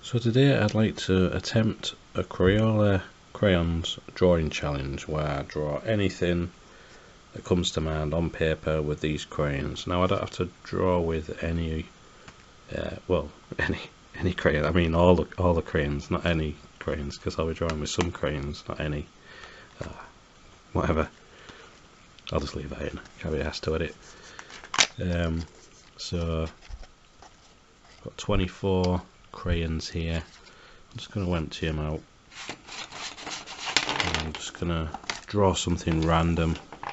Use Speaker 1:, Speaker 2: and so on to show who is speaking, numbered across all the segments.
Speaker 1: So today I'd like to attempt a Crayola crayons drawing challenge where I draw anything that comes to mind on paper with these crayons. Now I don't have to draw with any, any crayon. I mean all the crayons, not any crayons, because I'll be drawing with some crayons, not any. Whatever. I'll just leave that in. Can't be asked to edit. So I've got 24 crayons here. I'm just going to empty them out. And I'm just going to draw something random.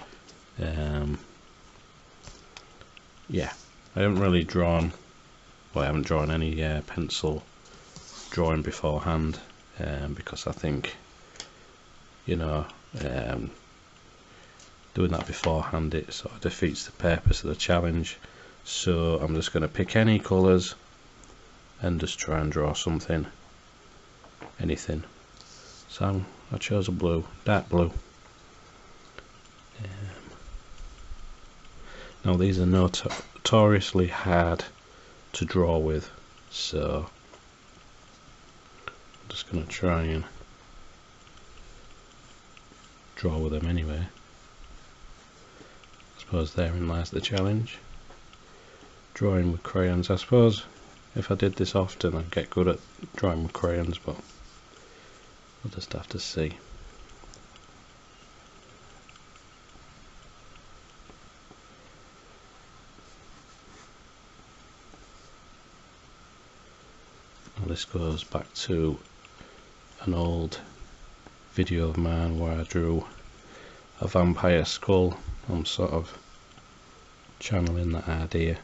Speaker 1: Yeah, I haven't really drawn, well, I haven't drawn any pencil drawing beforehand, because I think, you know, doing that beforehand it sort of defeats the purpose of the challenge. So I'm just going to pick any colours and just try and draw something, anything. So I chose a blue, dark blue. Now these are notoriously hard to draw with, so I'm just going to try and draw with them anyway. I suppose therein lies the challenge. Drawing with crayons. I suppose if I did this often I'd get good at drawing with crayons, but we'll just have to see. Now this goes back to an old video of mine where I drew a vampire skull. I'm sort of channeling that idea.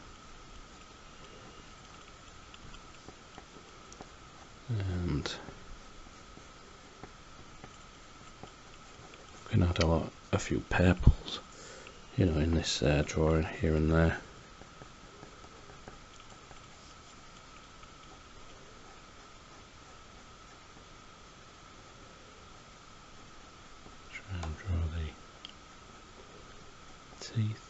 Speaker 1: And we can add a few purples, you know, in this drawing here and there. Try and draw the teeth.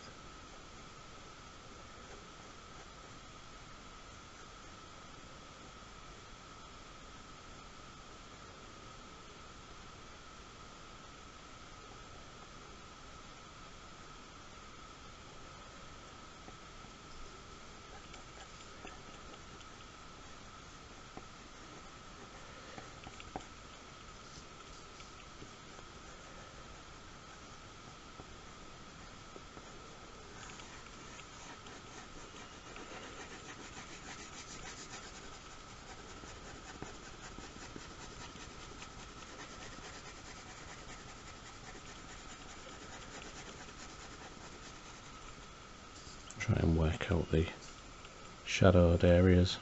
Speaker 1: Try and work out the shadowed areas.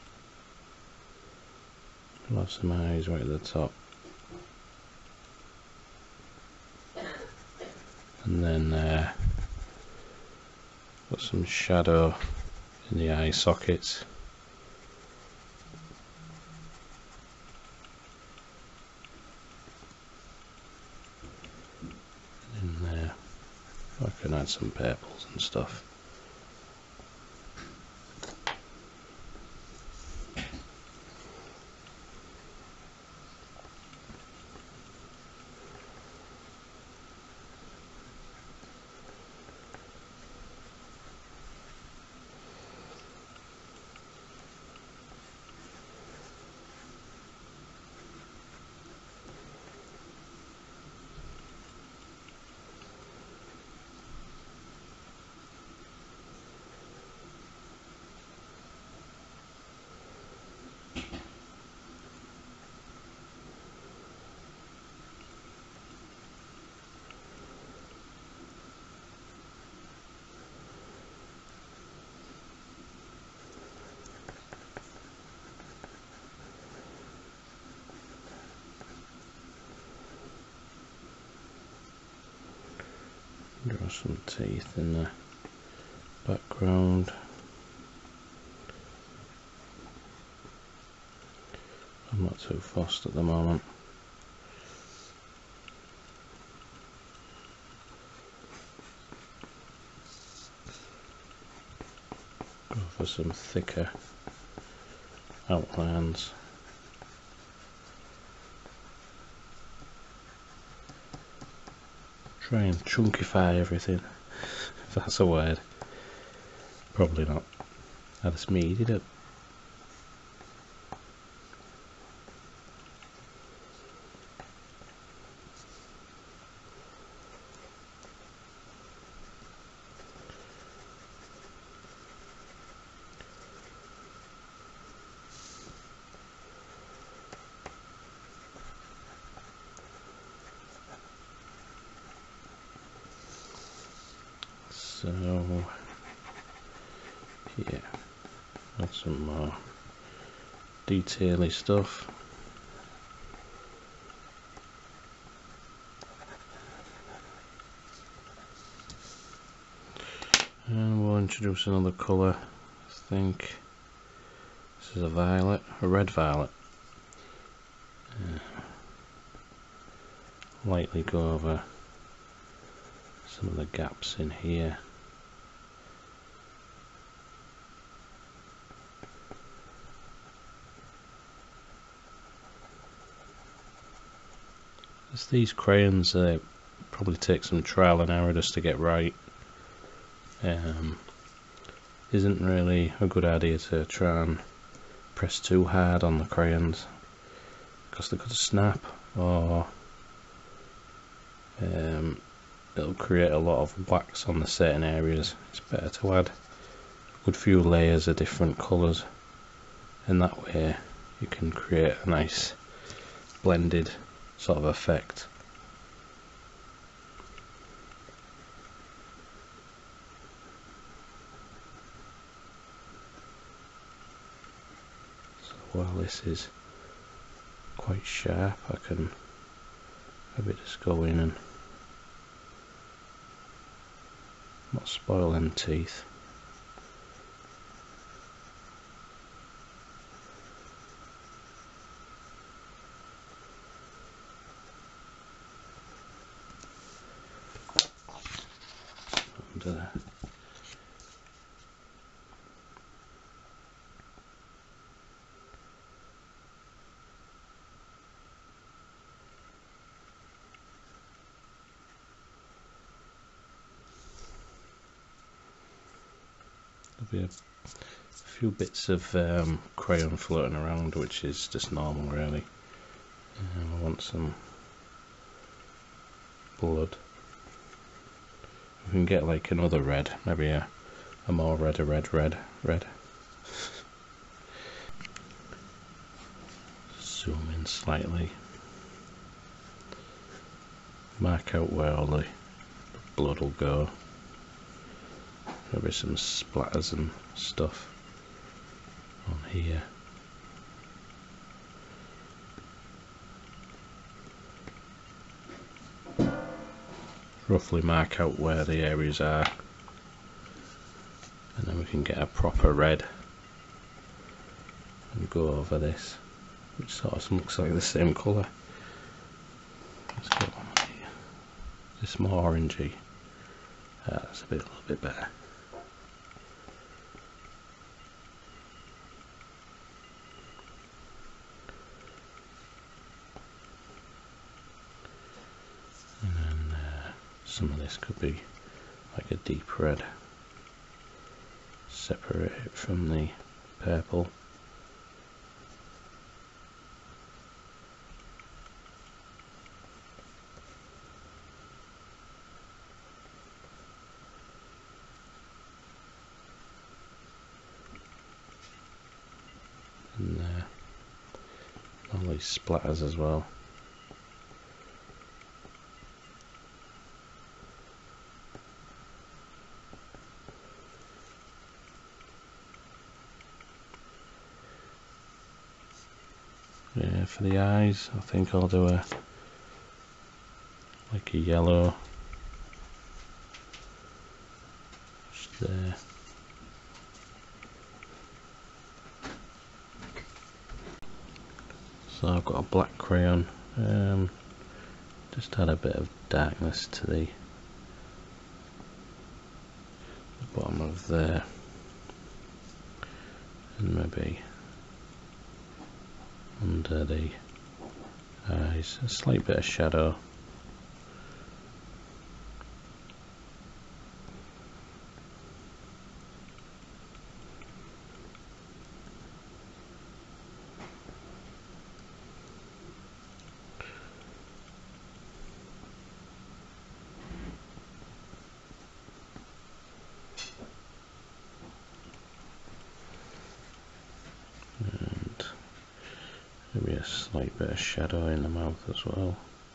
Speaker 1: I'll have some eyes right at the top, and then put some shadow in the eye sockets. And in there I can add some purples and stuff. Draw some teeth in the background. I'm not too fussed at the moment. Go for some thicker outlines. Try and chunkify everything, if that's a word. Probably not. That's me, did it? So, yeah, got some more detaily stuff. And we'll introduce another colour. I think this is a violet, a red violet. Lightly go over some of the gaps in here. As these crayons probably take some trial and error just to get right. Isn't really a good idea to try and press too hard on the crayons because they could snap, or it'll create a lot of wax on the certain areas. It's better to add a good few layers of different colours, and that way you can create a nice blended sort of effect. So while this is quite sharp, I can maybe just go in and not spoil them teeth. And, there'll be a few bits of crayon floating around, which is just normal really. I want some blood. We can get like another red, maybe a more red. Zoom in slightly. Mark out where all the blood will go. Maybe some splatters and stuff on here. Roughly mark out where the areas are, and then we can get a proper red and go over this, which sort of looks like the same colour. Let's get one here. This more orangey. That's a little bit better. And then some of this could be like a deep red. Separate it from the purple. And all these splatters as well. Yeah, for the eyes, I think I'll do like a yellow just there. So I've got a black crayon, just add a bit of darkness to the bottom of there, and maybe under the eyes, a slight bit of shadow. Maybe a slight bit of shadow in the mouth as well.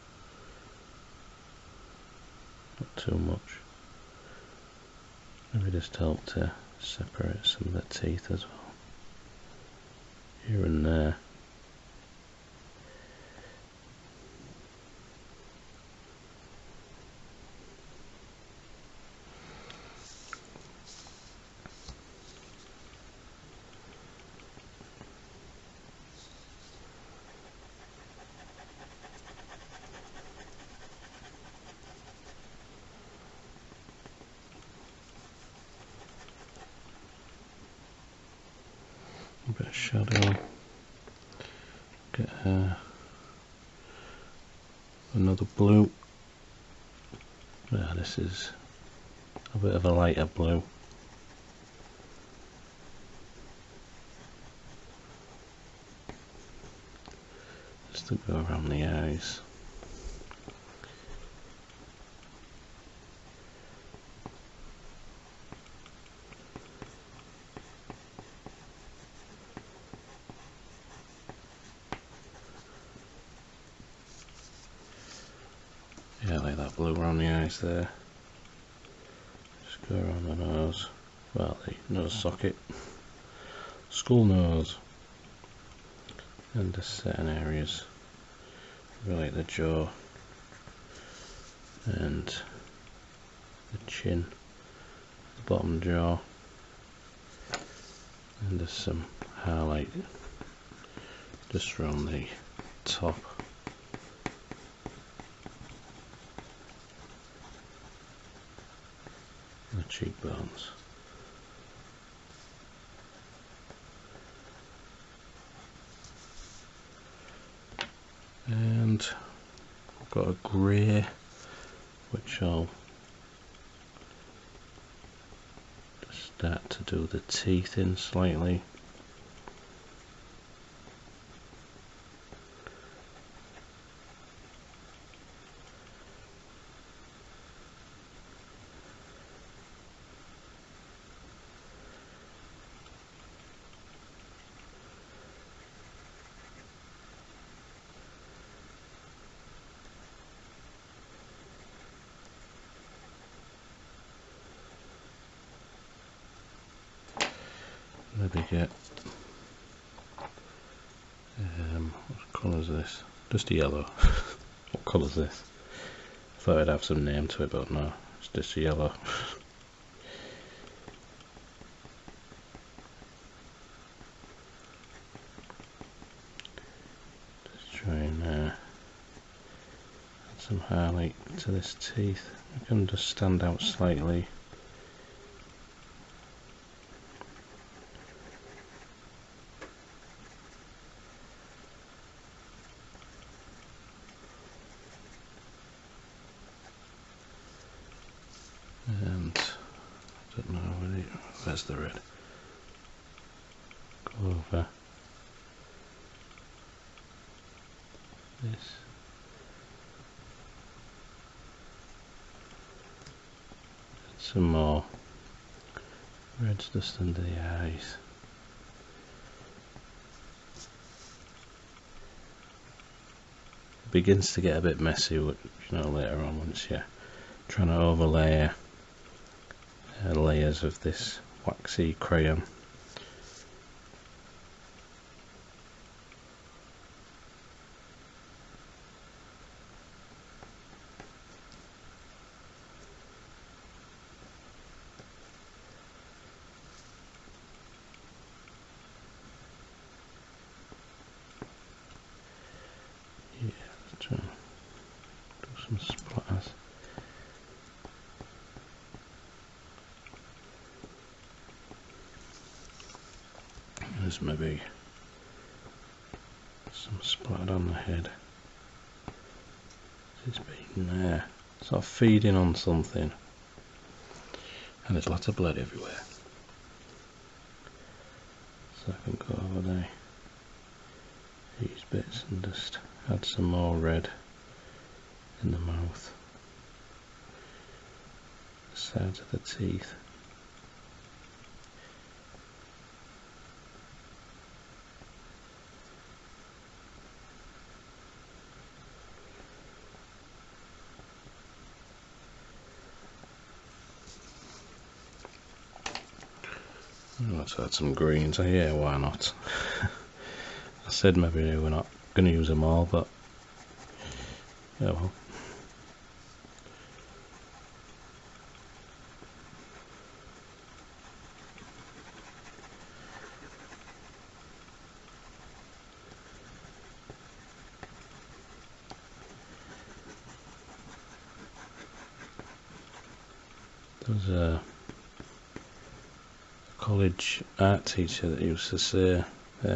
Speaker 1: Not too much. Maybe just help to separate some of the teeth as well. Here and there. A bit of shadow. Get another blue. This is a bit of a lighter blue. Just to go around the eyes. Yeah, like that blue around the eyes there. Just go around the nose. Well, the nose socket. Skull nose. And just certain areas. Really like the jaw. And the chin. The bottom jaw. And just some highlight. Just around the top. The cheekbones. And I've got a grey, which I'll just start to do the teeth in slightly. Maybe get what colour is this? Just a yellow. What colour is this? I thought I'd have some name to it, but no, it's just a yellow. Just try and add some highlight to this teeth. I can just stand out slightly. And I don't know where's the red. Go over this. Add some more reds just under the eyes. It begins to get a bit messy, you know, later on once you're trying to overlay layers of this waxy crayon. Yeah, let's try and do some splatters. There's maybe some splattered on the head. It's been there, sort of feeding on something, and there's lots of blood everywhere. So I can go over there, these bits, and just add some more red in the mouth, the sides of the teeth. Let's add some greens. Oh yeah, why not? I said maybe we're not going to use them all, but oh well. There's a college art teacher that used to say,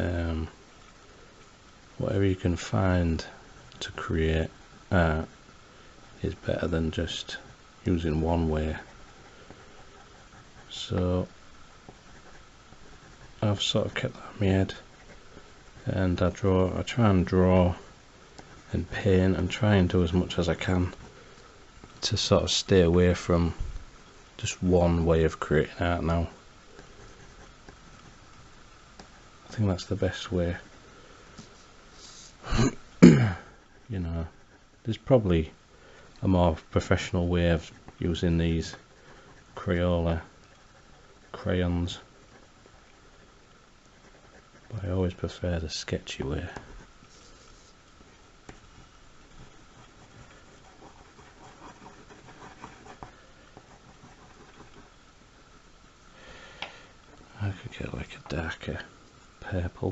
Speaker 1: whatever you can find to create art is better than just using one way. So I've sort of kept that in my head, and I try and draw and paint and try and do as much as I can to sort of stay away from just one way of creating art now. I think that's the best way. You know, there's probably a more professional way of using these Crayola crayons, but I always prefer the sketchy way. I could get like a darker purple,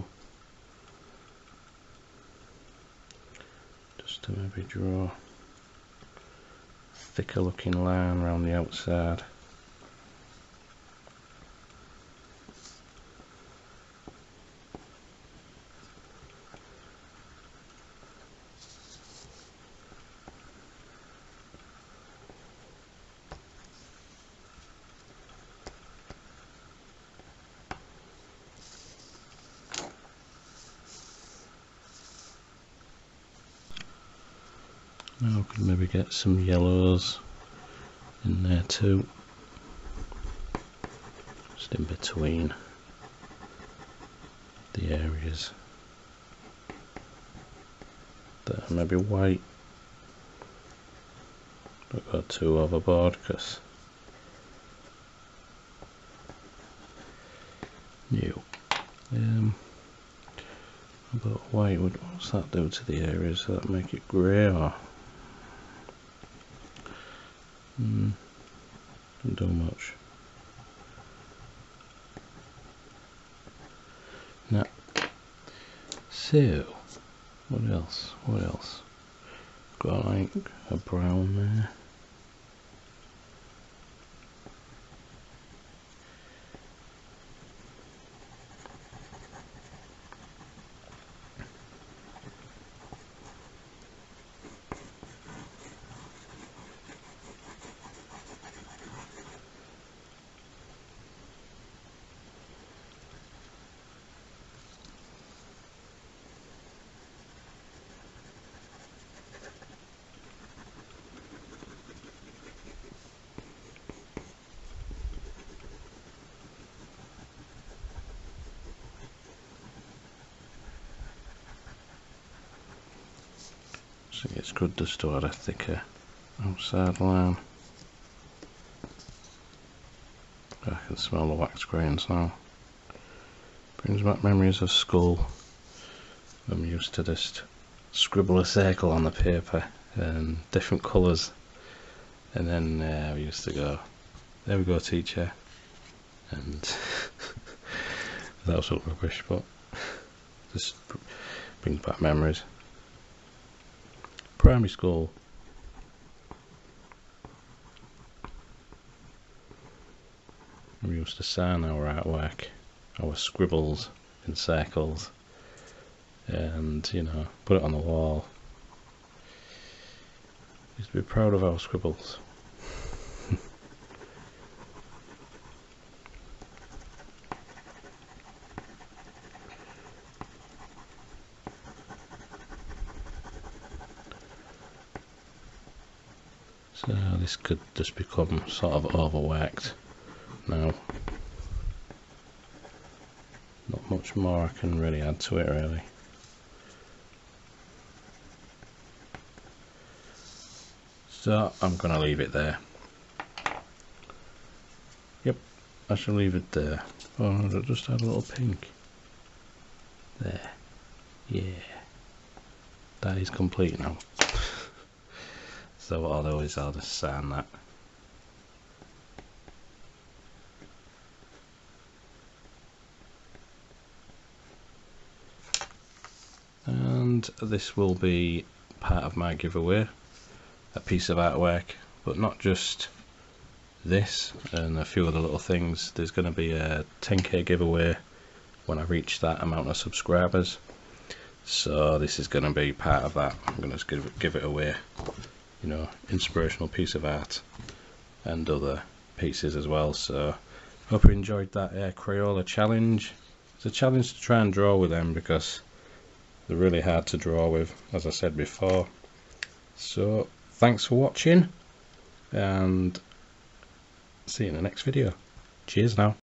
Speaker 1: just to maybe draw a thicker looking line around the outside. Now I could maybe get some yellows in there too, just in between the areas that are maybe white. Don't go too overboard, because new. About white, what's that do to the areas? Does that make it grey or? Don't do much. No. So, what else? What else? Got like a brown there. So it's good just to add a thicker outside line. I can smell the wax crayons now. Brings back memories of school. I'm used to just scribble a circle on the paper and different colours, and then we used to go, there we go teacher, and that was all rubbish, but just brings back memories. Primary school. We used to sign our artwork, our scribbles in circles, and you know, put it on the wall. Used to be proud of our scribbles. So this could just become sort of overworked now. Not much more I can really add to it really. So I'm going to leave it there. Yep, I shall leave it there. Oh no, just add a little pink. There. Yeah. That is complete now. So what I'll do is I'll just sand that. And this will be part of my giveaway, a piece of artwork, but not just this and a few other little things. There's going to be a 10k giveaway when I reach that amount of subscribers, so this is going to be part of that. I'm going to give it away, you know, inspirational piece of art and other pieces as well. So hope you enjoyed that Crayola challenge. It's a challenge to try and draw with them because they're really hard to draw with, as I said before. So thanks for watching and see you in the next video. Cheers now.